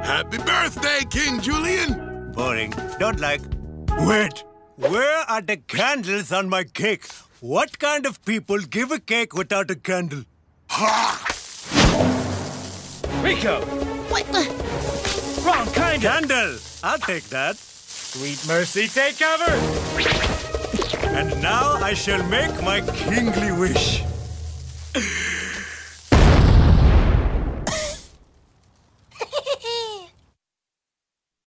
Happy birthday, King Julien! Boring. Don't like. Wait. Where are the candles on my cake? What kind of people give a cake without a candle? Ha! Rico! What the? Wrong kind of... Candle! I'll take that. Sweet mercy, take cover! And now I shall make my kingly wish.